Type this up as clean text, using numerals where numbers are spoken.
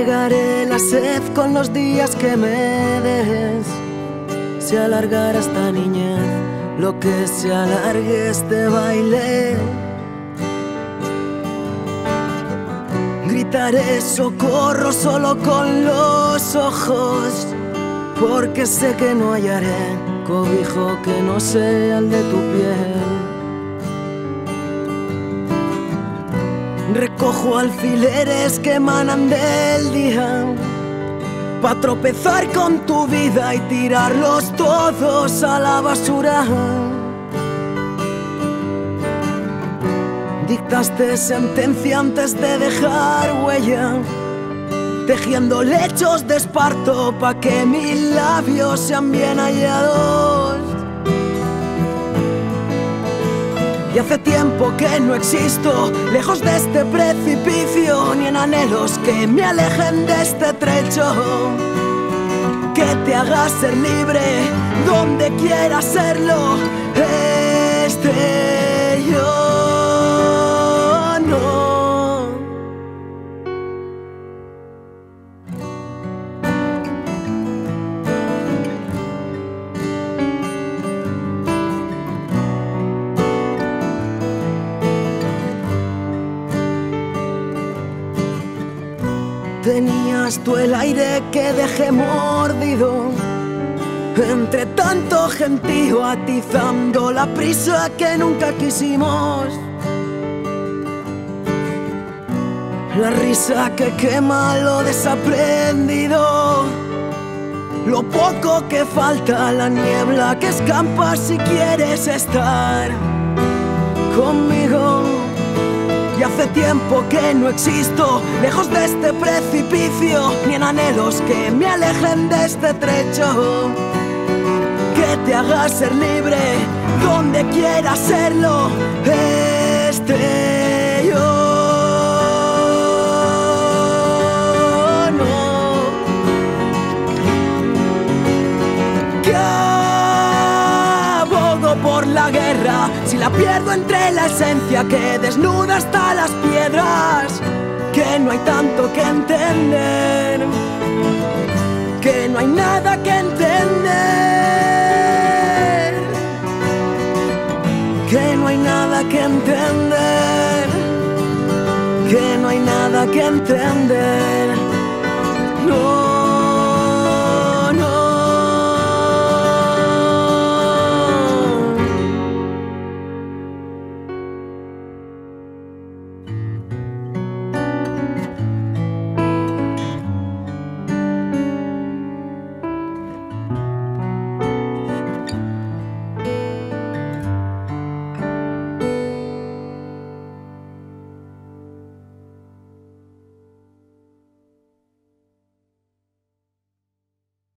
regaré la sed con los días que me des. Se alargará esta niñez, lo que se alargue este baile. Gritaré socorro solo con los ojos, porque sé que no hallaré cobijo que no sea el de tu piel. Recojo alfileres que emanan del día, pa' tropezar con tu vida y tirarlos todos a la basura. Dictaste sentencia antes de dejar huella, tejiendo lechos de esparto pa' que mis labios sean bien hallados. Y hace tiempo que no existo, lejos de este precipicio, ni en anhelos que me alejen de este trecho. Que te haga ser libre, donde quieras serlo, yo no. Tenías tú el aire que dejé mordido, entre tanto gentío atizando la prisa que nunca quisimos. La risa que quema lo desaprendido, lo poco que falta, la niebla que escampa si quieres estar conmigo. Y hace tiempo que no existo, lejos de este precipicio, ni en anhelos que me alejen de este trecho. Que te haga ser libre, donde quieras serlo, yo no. Que abogo por la guerra, si la pierdo entre la esencia que desnuda hasta las piedras, que no hay tanto que entender.